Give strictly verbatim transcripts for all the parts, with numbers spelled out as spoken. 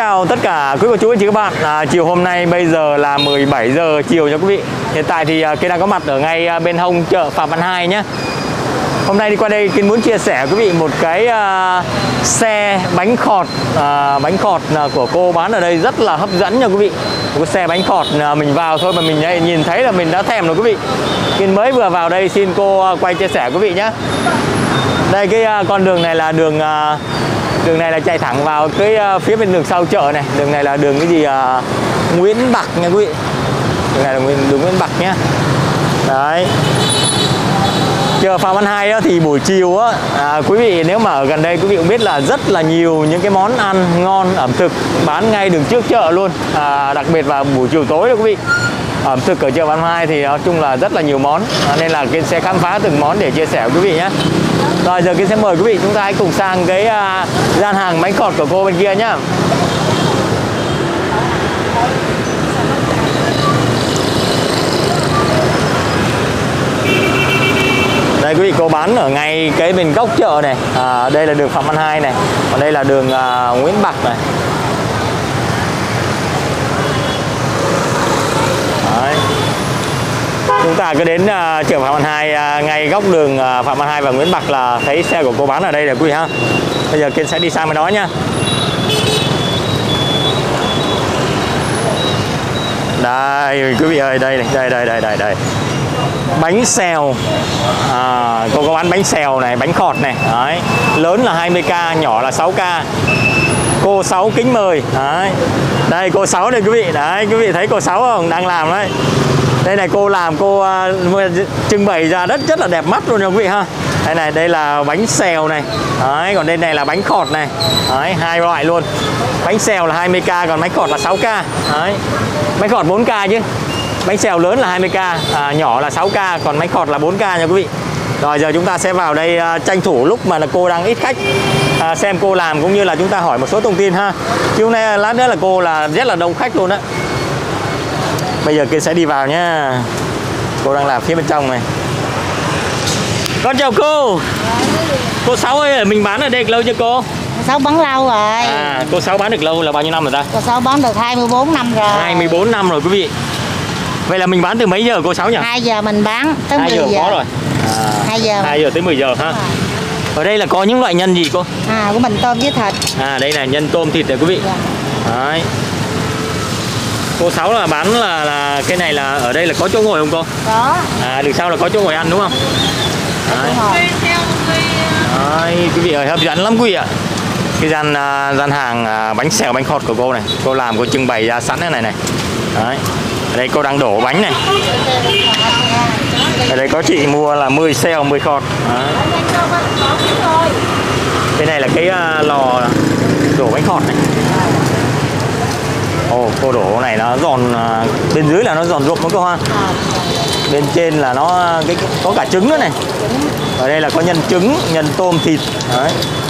chào tất cả quý cô chú anh chị các bạn. à, Chiều hôm nay bây giờ là mười bảy giờ chiều nha quý vị. Hiện tại thì Kiên đang có mặt ở ngay bên hông chợ Phạm Văn Hai nhé. Hôm nay đi qua đây Kiên muốn chia sẻ quý vị một cái uh, xe bánh khọt uh, Bánh khọt uh, của cô bán ở đây rất là hấp dẫn nha quý vị. Một cái xe bánh khọt uh, mình vào thôi mà mình nhìn thấy là mình đã thèm rồi quý vị. Kiên mới vừa vào đây xin cô uh, quay chia sẻ quý vị nhé. Đây cái uh, con đường này là đường uh, Đường này là chạy thẳng vào cái uh, phía bên đường sau chợ này. Đường này là đường cái gì uh, Nguyễn Bạc nha quý vị. Đường này là đường Nguyễn Bạc nhé. Đấy. Chợ Phạm Văn Hai thì buổi chiều á, à, quý vị nếu mà ở gần đây quý vị cũng biết là rất là nhiều những cái món ăn ngon ẩm thực bán ngay đường trước chợ luôn. à, Đặc biệt vào buổi chiều tối đó quý vị. Ẩm thực ở chợ Phạm Văn Hai thì nói chung là rất là nhiều món, à, nên là Kiên sẽ khám phá từng món để chia sẻ với quý vị nhé. Rồi giờ Kiên sẽ mời quý vị chúng ta hãy cùng sang cái uh, gian hàng bánh khọt của cô bên kia nhá. Đây quý vị, cô bán ở ngay cái bên góc chợ này. à, Đây là đường Phạm Văn Hai này. Còn đây là đường uh, Nguyễn Bạc này. Đấy. Chúng ta cứ đến uh, chợ Phạm Văn Hai, uh, ngay góc đường uh, Phạm Văn Hai và Nguyễn Bạc là thấy xe của cô bán ở đây này quý vị ha. Bây giờ Kiên sẽ đi sang bên đó nhá. Đây quý vị ơi, đây này, đây đây đây đây đây. Bánh xèo. À, cô có bán bánh xèo này, bánh khọt này. Đấy. Lớn là hai mươi k, nhỏ là sáu k. Cô Sáu kính mời. Đấy. Đây cô Sáu đây quý vị. Đấy, quý vị thấy cô Sáu không? Đang làm đấy. Đây này, cô làm, cô uh, trưng bày ra rất rất là đẹp mắt luôn nha quý vị ha. Đây này, đây là bánh xèo này. Đấy, còn đây này là bánh khọt này. Đấy, hai loại luôn. Bánh xèo là hai mươi k, còn bánh khọt là sáu k. Đấy. Bánh khọt bốn k chứ. Bánh xèo lớn là hai mươi k, à, nhỏ là sáu k, còn bánh khọt là bốn k nha quý vị. Rồi giờ chúng ta sẽ vào đây uh, tranh thủ lúc mà là cô đang ít khách, uh, xem cô làm cũng như là chúng ta hỏi một số thông tin ha. Chứ hôm nay lát nữa là cô là rất là đông khách luôn á. Bây giờ Kiên sẽ đi vào nhá. Cô đang làm phía bên trong này. Con chào cô. Cô Sáu ơi, mình bán ở đây được lâu chưa cô? Sáu bán lâu rồi. À, cô Sáu bán được lâu là bao nhiêu năm rồi ta? Cô Sáu bán được hai mươi bốn năm rồi. hai mươi bốn năm rồi quý vị. Vậy là mình bán từ mấy giờ cô Sáu nhỉ? hai giờ mình bán tới mười giờ. Có rồi. À, hai giờ. hai giờ tới mười giờ ha. Ở đây là có những loại nhân gì cô? À, của mình tôm với thịt. À, đây là nhân tôm thịt này quý vị. Dạ. Đấy. Cô Sáu là bán là, là cái này là ở đây là có chỗ ngồi không cô? Có. À, đường sau là có chỗ ngồi ăn đúng không? Đấy. Đấy, quý vị ơi, hấp dẫn lắm quý vị ạ. Cái gian uh, gian hàng uh, bánh xèo bánh khọt của cô này, cô làm, cô trưng bày ra sẵn thế này này. Đấy. Ở đây cô đang đổ bánh này. Ở đây có chị mua là mười xèo mười khọt. Đấy. Cái này là cái uh, lò đổ bánh khọt này. Ồ, cô đổ này nó giòn, uh, bên dưới là nó giòn rụm đó cô ha. Bên trên là nó cái có cả trứng nữa này. Ở đây là có nhân trứng, nhân tôm thịt. Đấy.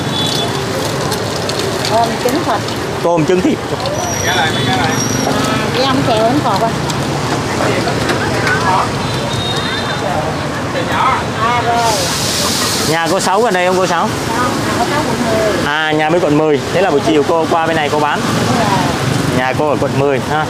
Tôm trứng thịt. Tôm trứng thịt. Cái ông xèo bánh khọt. À rồi. Nhà cô Sáu gần đây không cô Sáu? À, nhà bên quận mười. Thế là buổi chiều cô qua bên này cô bán. Nhà cô ở quận mười ha.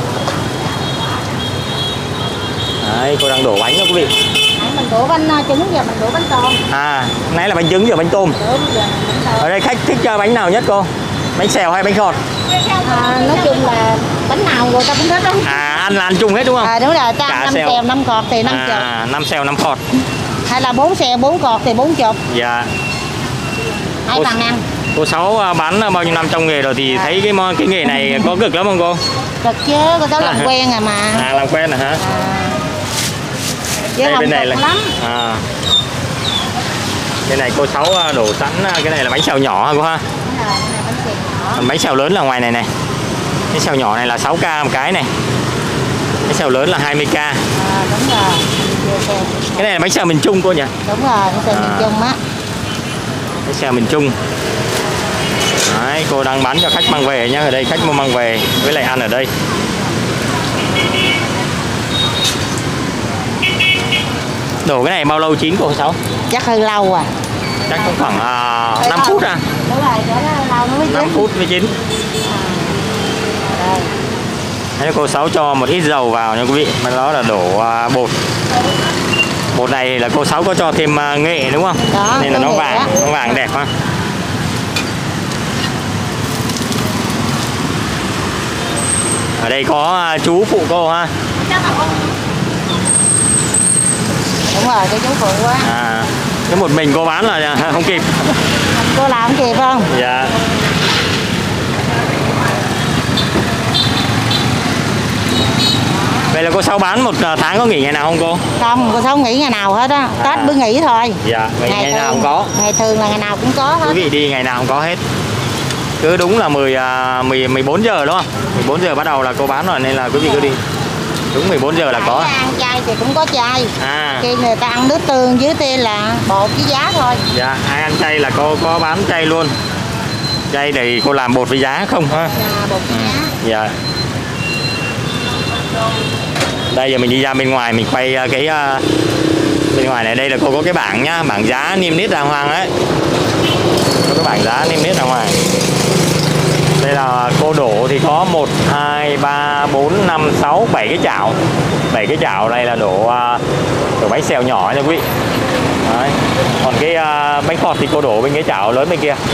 Đấy, cô đang đổ bánh đó quý vị. Mình đổ bánh trứng, giờ mình đổ bánh tôm. À, nãy là bánh trứng, giờ bánh tôm. Ở đây khách thích bánh nào nhất cô? Bánh xèo hay bánh khọt? À, nói chung là bánh nào người ta cũng thích đó. À, ăn là ăn chung hết đúng không? À, đúng rồi, cho năm xèo năm khọt thì năm chục. À, năm xèo năm khọt. Hay là bốn xèo bốn khọt thì bốn chục. Dạ. Hai cô, bằng ăn. Cô Sáu bán bao nhiêu năm trong nghề rồi thì à. thấy cái cái nghề này có cực lắm không cô? Cực chứ, cô Sáu làm à, quen rồi mà. À, làm quen rồi hả? À. Chứ đây, không bên này cực là... lắm. À. Cái này cô Sáu đổ sẵn, cái này là bánh xèo nhỏ hả cô ha? Đúng rồi, cái này bánh xèo nhỏ. Còn bánh xèo lớn là ngoài này này. Cái xèo nhỏ này là sáu k một cái này. Cái xèo lớn là hai mươi k. À, đúng rồi. Cái này là bánh xèo miền Trung cô nhỉ? Đúng rồi, bánh xèo à. miền Trung á. Bánh xèo miền Trung. Đấy, cô đang bán cho khách mang về nhá. Ở đây khách mua mang về với lại ăn ở đây. Đổ cái này bao lâu chín cô Sáu? Chắc hơi lâu à. Chắc cũng khoảng uh, năm phút à. Đúng rồi, đó lâu nó mới chín. năm phút mới chín. Thế cô Sáu cho một ít dầu vào nha quý vị, mà đó là đổ à, bột. Bột này là cô Sáu có cho thêm à, nghệ đúng không? Đó, nên là nó vàng, đó. nó vàng đẹp ha. Ở đây có à, chú phụ cô ha. Đúng rồi, cái chú phụ quá. À, cái một mình cô bán là không kịp. Cô làm không kịp không? Dạ. Vậy là cô Sáu bán một tháng có nghỉ ngày nào không cô? Không, cô Sáu nghỉ ngày nào hết á. Tết À. mới nghỉ thôi. Dạ, ngày, ngày nào không có. Ngày thường là ngày nào cũng có hết. Quý vị đi ngày nào không có hết. Cứ đúng là mười, mười, mười bốn giờ đúng không? mười bốn giờ bắt đầu là cô bán rồi nên là quý vị cứ đi. Đúng mười bốn giờ là có. Ai ăn chay thì cũng có chay. À. Khi người ta ăn nước tương dưới tiên là bột với giá thôi. Dạ, ai ăn chay là cô có bán chay luôn. Chay thì cô làm bột với giá không ha? Dạ, bột với giá. Dạ. Đây giờ mình đi ra bên ngoài mình quay cái uh, bên ngoài này, đây là cô có cái bảng nhá, bảng giá niêm yết đàng hoàng đấy. Có cái bảng giá niêm yết đàng hoàng. Đây là cô đổ thì có một, hai, ba, bốn, năm, sáu, bảy cái chảo. bảy cái chảo này là đổ uh, đổ bánh xèo nhỏ nha quý vị. Đấy. Còn cái uh, bánh khọt thì cô đổ bên cái chảo lớn bên kia.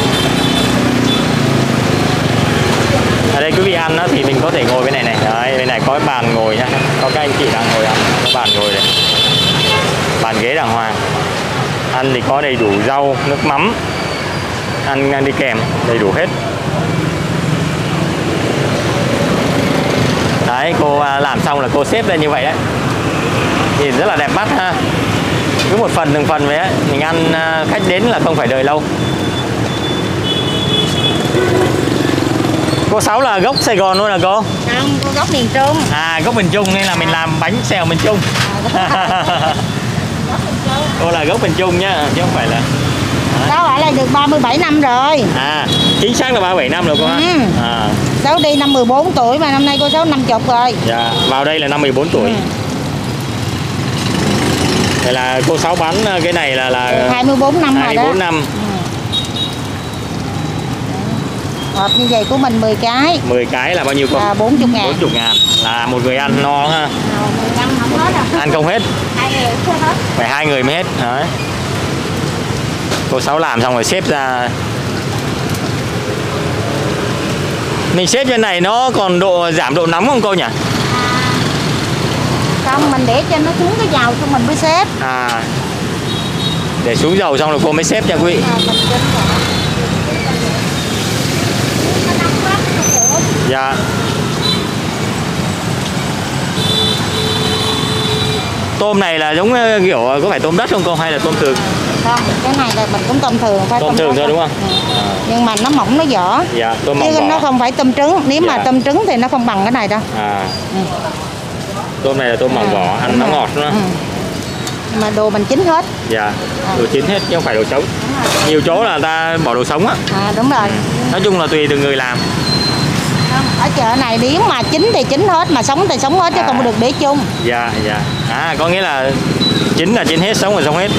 Ở đây quý vị ăn đó, thì mình có thể ngồi bên này này. Đấy, bên này có cái bàn ngồi nhá. Có các anh chị đang ngồi ăn, có bàn ngồi này. Bàn ghế đàng hoàng. Ăn thì có đầy đủ rau, nước mắm. Ăn, ăn đi kèm, đầy đủ hết. Đấy, cô làm xong là cô xếp lên như vậy đấy. Nhìn rất là đẹp mắt ha. Cứ một phần từng phần vậy ấy. Mình ăn khách đến là không phải đợi lâu. Cô Sáu là gốc Sài Gòn luôn là cô? Không, cô gốc miền Trung. À, gốc miền Trung nên là mình làm bánh xèo miền Trung. Cô là gốc miền Trung nhá, chứ không phải là. Đó phải là được ba mươi bảy năm rồi. À, chính xác là ba mươi bảy năm rồi cô ha. Ừ. À. Sáu đi năm mười bốn tuổi mà năm nay cô Sáu năm mươi rồi. Dạ, vào đây là năm mười bốn tuổi. Ừ. Vậy là cô Sáu bán cái này là là hai mươi bốn năm hai mươi bốn rồi đó. năm. Hộp như vậy của mình mười cái. mười cái là bao nhiêu cô? À, bốn mươi ngàn. bốn mươi ngàn. Là một người ăn no ha. Ăn không hết đâu. Ăn không hết. Hai người không hết. Phải hai người mới hết. Đấy. Cô Sáu làm xong rồi xếp ra. Mình xếp trên này nó còn độ giảm độ nóng không cô nhỉ? À, không, mình để cho nó xuống cái dầu xong mình mới xếp. À, để xuống dầu xong rồi cô mới xếp nha quý vị. À, mình chỉnh rồi. Dạ. Tôm này là giống kiểu có phải tôm đất không cô hay là tôm thường? Không, cái này là mình cũng tôm thường phải. Tôm, tôm thường thôi đúng không? Ừ. À. Nhưng mà nó mỏng nó vỏ. Dạ, tôm mỏng chứ vỏ. nó không phải tôm trứng. Nếu dạ. mà tôm trứng thì nó không bằng cái này đâu. À. Ừ. Tôm này là tôm mỏng à, vỏ, ăn nó ngọt nữa. Ừ. Mà đồ mình chín hết. Dạ, à. đồ chín hết chứ không phải đồ sống. Nhiều chỗ là ta bỏ đồ sống á. À đúng rồi. Nói chung là tùy từng người làm. Ở chợ này nếu mà chín thì chín hết, mà sống thì sống hết chứ à. không được để chung. Dạ, dạ. À, có nghĩa là chín là chín hết, sống là sống hết.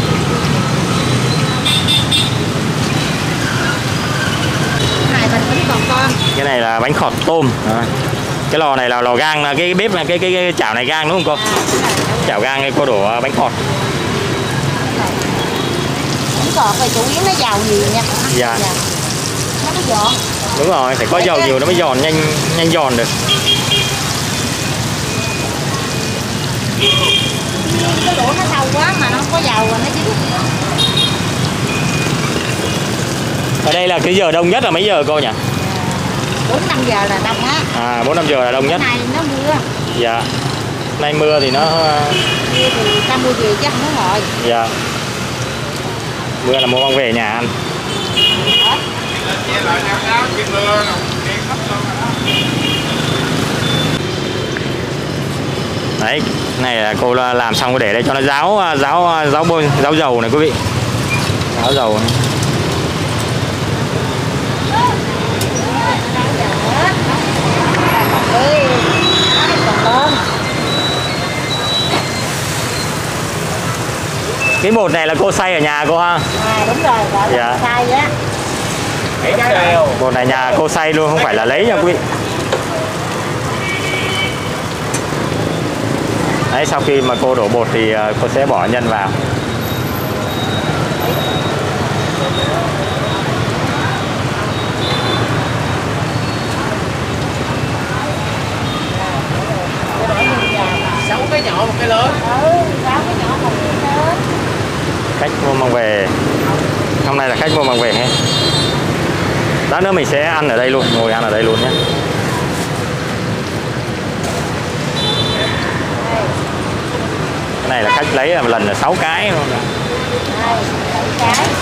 Cái này bánh bánh còn con. Cái này là bánh khọt tôm. À. Cái lò này là lò gang, là cái bếp này, cái, cái cái chảo này gang đúng không cô? À, chảo gang đây cô đổ bánh khọt. Bánh khọt thì chủ yếu nó giàu nhiều nha. Dạ. dạ. Nó có giòn. Đúng rồi, phải có dầu nhiều nó mới giòn, nhanh nhanh giòn được. Cái lỗ nó sâu quá mà nó không có dầu rồi nó chín. Ở đây là cái giờ đông nhất là mấy giờ cô nhỉ? bốn năm giờ là đông á. À, bốn năm giờ là đông nhất. Này nó mưa. Dạ. Nay mưa thì nó Mưa thì ta mua gì chứ không có ngồi. Dạ. Mưa là mua mang về nhà ăn. Đó. Đấy, này là cô làm xong để đây cho nó ráo ráo ráo bôi ráo dầu này quý vị. Ráo dầu này. Cái bột này là cô xay ở nhà cô ha? À đúng rồi, gọi là dạ. xay á. Bột này nhà cô xay luôn, không phải là lấy nha quý vị. Đấy, sau khi mà cô đổ bột thì cô sẽ bỏ nhân vào. sáu cái nhỏ một cái lớn. Ừ, sáu cái nhỏ một cái lớn. Khách mua mang về. Hôm nay là khách mua mang về hết. Lát nữa mình sẽ ăn ở đây luôn, ngồi ăn ở đây luôn nhé. Cái này là khách lấy là một lần là sáu cái luôn. Đây, bảy cái.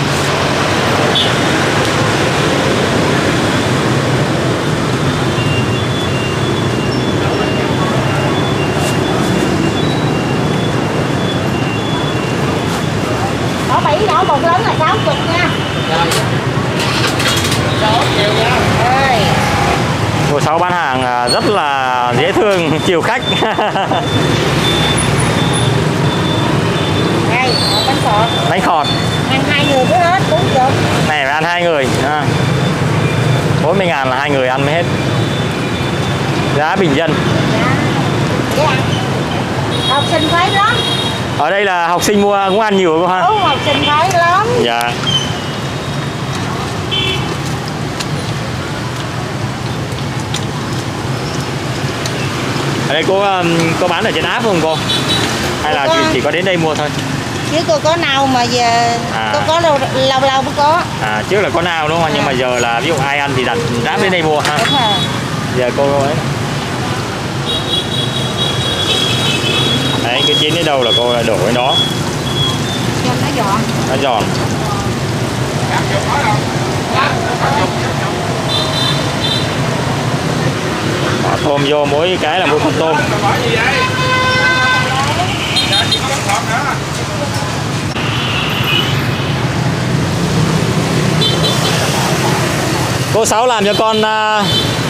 Có bảy nhỏ một lớn là sáu mươi nha. Sáu triệu nha. Ơi. Cô Sáu bán hàng rất là dễ thương, chiều khách. Đây, một bánh khọt. Bánh khọt. Ăn hai người mới hết, bốn mươi. Này phải ăn hai người. bốn mươi ngàn là hai người ăn mới hết. Giá bình dân. Dạ. Dễ ăn. Học sinh phái lắm. Ở đây là học sinh mua cũng ăn nhiều cô ha. Đúng, học sinh phái lắm. Dạ. Ở đây cô có bán ở trên app không cô? Hay là có. Chỉ, chỉ có đến đây mua thôi? Chứ cô có nào mà giờ À. có có lâu lâu lâu mới có. À, trước là có nào đúng không? À. Nhưng mà giờ là ví dụ ai ăn thì đặt Grab đến đây mua ha. Đúng rồi. Giờ cô ấy. Đấy, cái chín đến đâu là cô đổ cái đó. Cho nó giòn. Nó giòn. Bỏ tôm vô mỗi cái là mỗi con tôm. Cô Sáu làm cho con uh,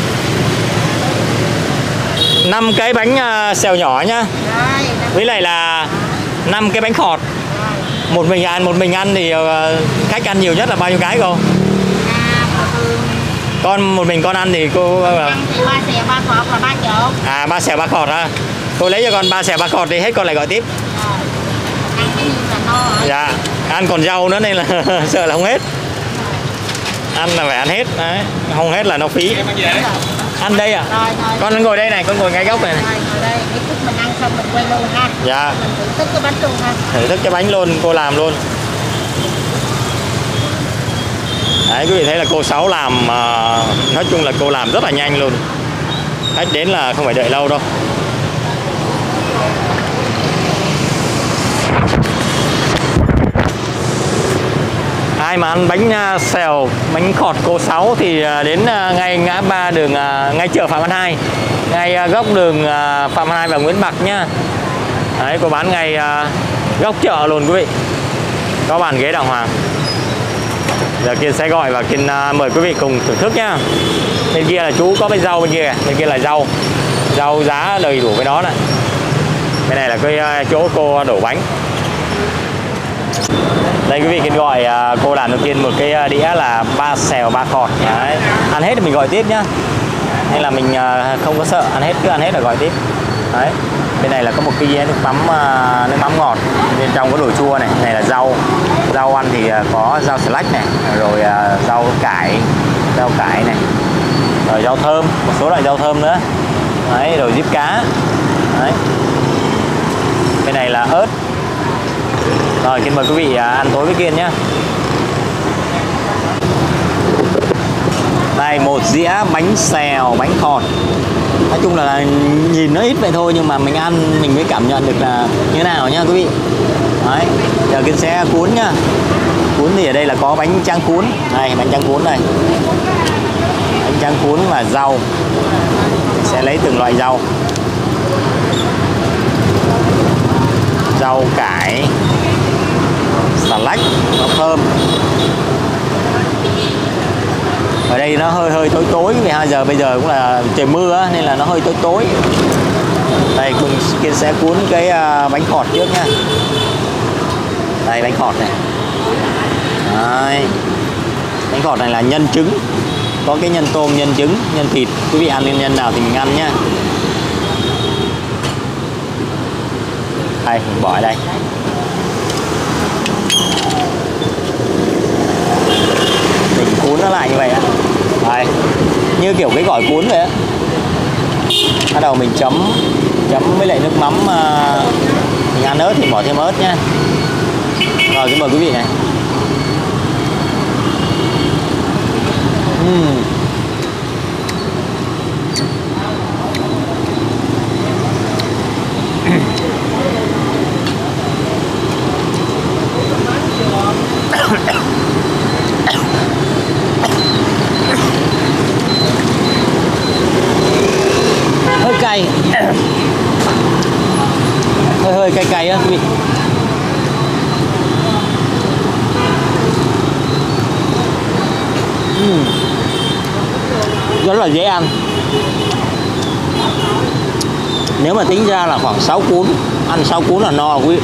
năm cái bánh uh, xèo nhỏ nhá. Rồi, Với lại là năm cái bánh khọt. Một mình ăn, một mình ăn thì uh, khách ăn nhiều nhất là bao nhiêu cái cô? à, thường Con một mình con ăn thì cô uh, ăn thì ba xèo ba khọt là ba chục. à ba xèo ba khọt ha. Cô lấy cho con ba xèo ba khọt thì hết con lại gọi tiếp. Rồi. Ăn cái nhiêu là no rồi. Dạ, ăn còn rau nữa nên là sợ là không hết. Ăn là phải ăn hết, đấy. Không hết là nó phí. Ăn đây à? Rồi, thôi. Con ngồi đây này, con ngồi ngay góc này, này. Rồi, ngồi đây, để chút mình ăn xong mình quay luôn ha. Dạ. Mình thưởng thức cái bánh luôn ha. Thử thức cái bánh luôn, cô làm luôn. Đấy, quý vị thấy là cô Sáu làm, uh, nói chung là cô làm rất là nhanh luôn. Khách đến là không phải đợi lâu đâu. Ai mà ăn bánh uh, xèo, bánh khọt cô Sáu thì uh, đến uh, ngay ngã ba đường, uh, ngay chợ Phạm Văn Hai, ngay uh, góc đường uh, Phạm Văn Hai và Nguyễn Bạc nhá. Đấy, cô bán ngay uh, góc chợ luôn quý vị. Có bàn ghế đàng hoàng. Giờ Kiên sẽ gọi và Kiên uh, mời quý vị cùng thưởng thức nhá. Bên kia là chú có cái rau bên kia, bên kia là rau. Rau giá đầy đủ cái đó này. Bên này là cái uh, chỗ cô đổ bánh. Đây quý vị, Kiên gọi uh, cô làm đầu tiên một cái uh, đĩa là ba xèo ba khọt. Đấy. Ăn hết thì mình gọi tiếp nhá. Nên là mình uh, không có sợ, ăn hết cứ ăn hết là gọi tiếp. Đấy. Bên này là có một cái nước mắm uh, nước mắm ngọt, bên trong có đồ chua này, này là rau. Rau ăn thì uh, có rau xà lách này, rồi uh, rau cải, rau cải này, rồi rau thơm, một số loại rau thơm nữa. Đấy, rồi diếp cá. Đấy. Bên này là ớt. Rồi, Kiên mời quý vị ăn tối với Kiên nhé. Đây, một dĩa bánh xèo, bánh khọt. Nói chung là nhìn nó ít vậy thôi nhưng mà mình ăn mình mới cảm nhận được là như thế nào nhá quý vị. Đấy, giờ Kiên sẽ cuốn nhá. Cuốn thì ở đây là có bánh tráng cuốn. Đây, bánh tráng cuốn đây. Bánh tráng cuốn và rau. Sẽ lấy từng loại rau. Rau cải, xà lách, nó thơm. Ở đây nó hơi hơi tối tối vì hai giờ bây giờ cũng là trời mưa nên là nó hơi tối tối. Đây Kiên sẽ cuốn cái bánh khọt trước nha. Đây bánh khọt này. Đấy. Bánh khọt này là nhân trứng. Có cái nhân tôm, nhân trứng, nhân thịt. Quý vị ăn nhân nào thì mình ăn nhá. Đây, mình bỏ ở đây. Mình cuốn nó lại như vậy á. Đây, như kiểu cái gỏi cuốn vậy á. Bắt đầu mình chấm chấm với lại nước mắm, mình ăn ớt thì bỏ thêm ớt nhá. Rồi, xin mời quý vị này. uhm. Hơi cay, hơi hơi cay cay á quý vị. uhm. Rất là dễ ăn. Nếu mà tính ra là khoảng sáu cuốn, ăn sáu cuốn là no quý vị.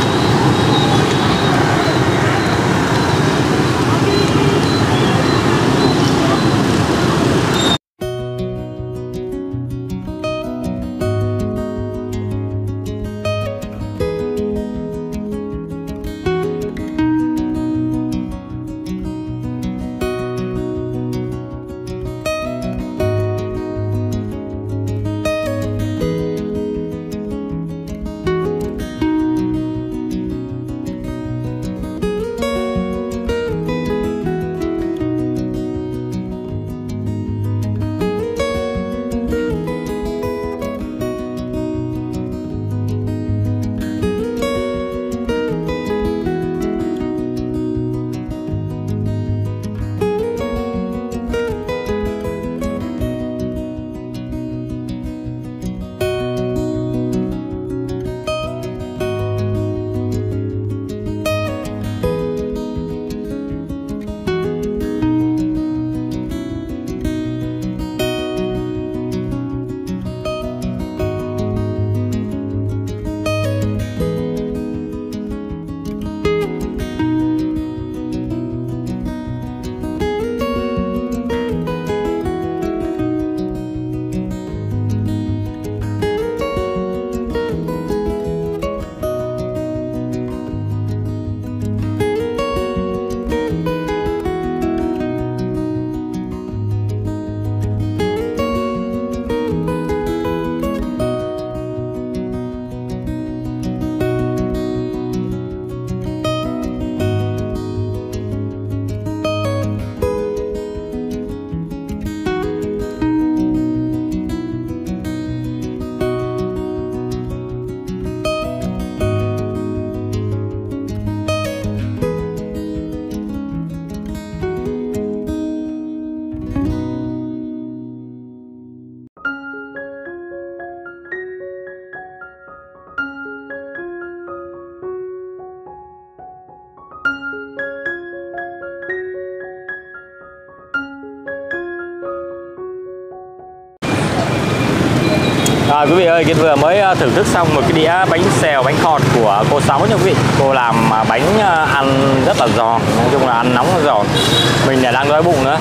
À, quý vị ơi, Kiên vừa mới thưởng thức xong một cái đĩa bánh xèo bánh khọt của cô Sáu nha quý vị. Cô làm bánh ăn rất là giòn, nói chung là ăn nóng là giòn. Mình lại đang đói bụng nữa.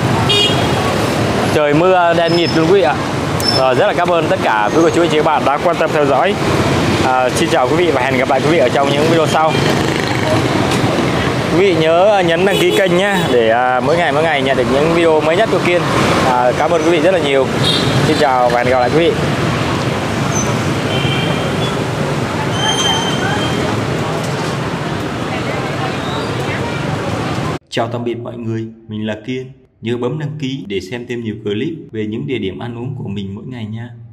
Trời mưa đen nghịt luôn quý vị ạ. Rồi, rất là cảm ơn tất cả quý cô chú anh chị các bạn đã quan tâm theo dõi. À, xin chào quý vị và hẹn gặp lại quý vị ở trong những video sau. Quý vị nhớ nhấn đăng ký kênh nhé, để à, mỗi ngày mỗi ngày nhận được những video mới nhất của Kiên. À, cảm ơn quý vị rất là nhiều. Xin chào và hẹn gặp lại quý vị. Chào tạm biệt mọi người, mình là Kiên. Nhớ bấm đăng ký để xem thêm nhiều clip về những địa điểm ăn uống của mình mỗi ngày nha.